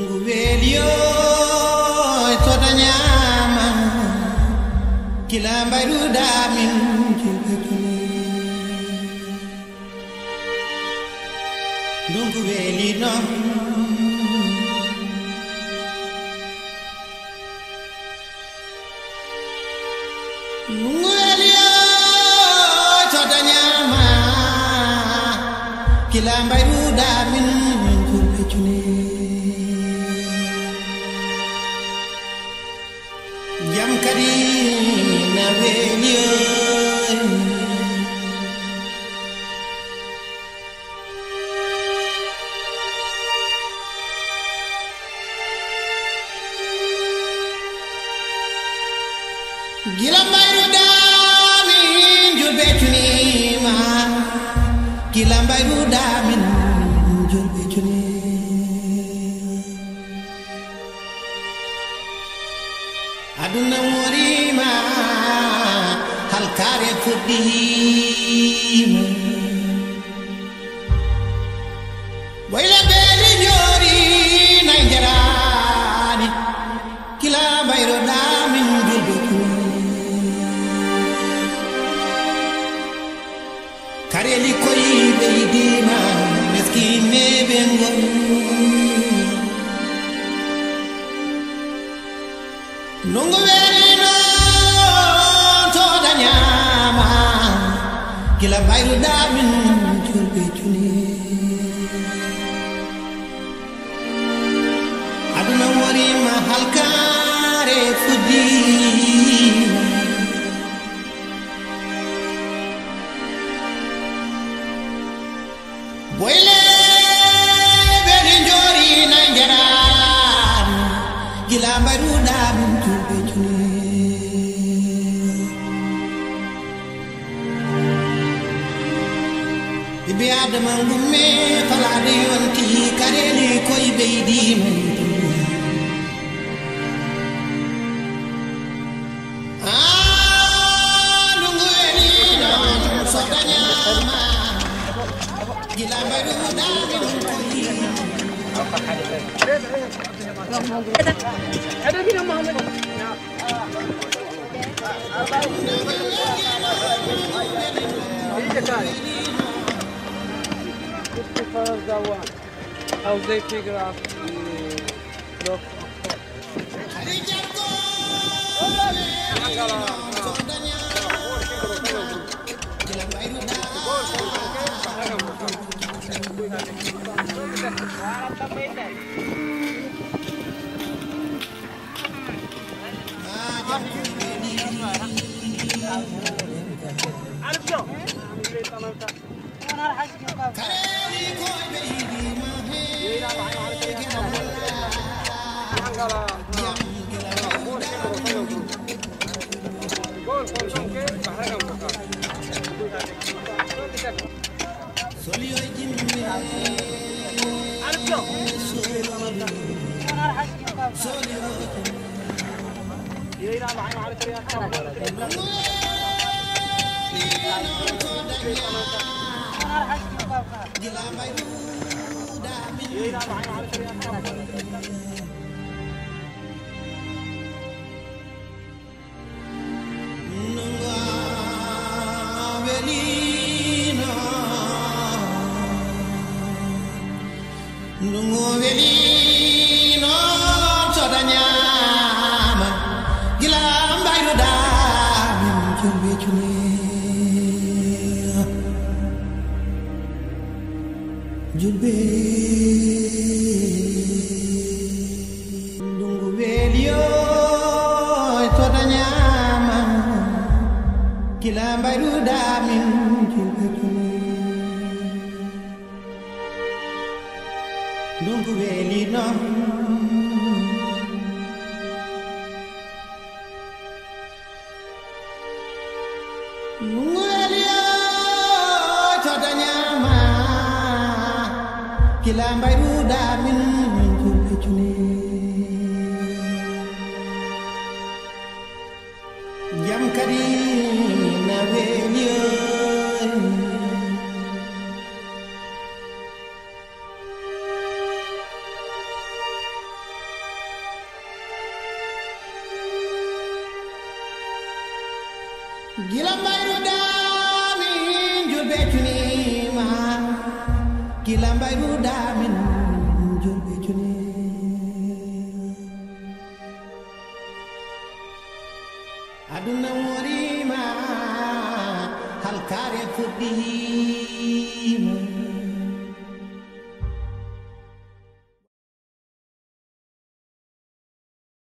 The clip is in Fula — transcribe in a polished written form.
Dungu velio todanyama kila mbaru damin dungu veli no dungu velio todanyama kila mbaru damin jam kadi na velion gila mbayru damin julbe tunima gila mbayru damin julbe tunima aduna morima halkare fuddima boyla beli nyori nanjarani kila bayro damin julbe kareli koy beydima meskine bengol nungu velino todanyama kila bayru damin julbe juni aduna warima halkare fudi boyle beli njori nanjaran kila bayru damin bi adama ngumme falade yonti kareli koy beydi lungu eli non sodanyama gila baru damin ada bina Muhammad how they figure out the look. Nungu velino todanyama gila mbayru damin julbe juni julbe nungu velio todanyama gila mbayru damin julbe juni dungu velino nungu velio todanyama kila mbayru damin julbe juni jam kadi na velion gila mbayru damin julɓe cunima gila mbayru damin julɓe cuni aduna morima halkare fuɗɗi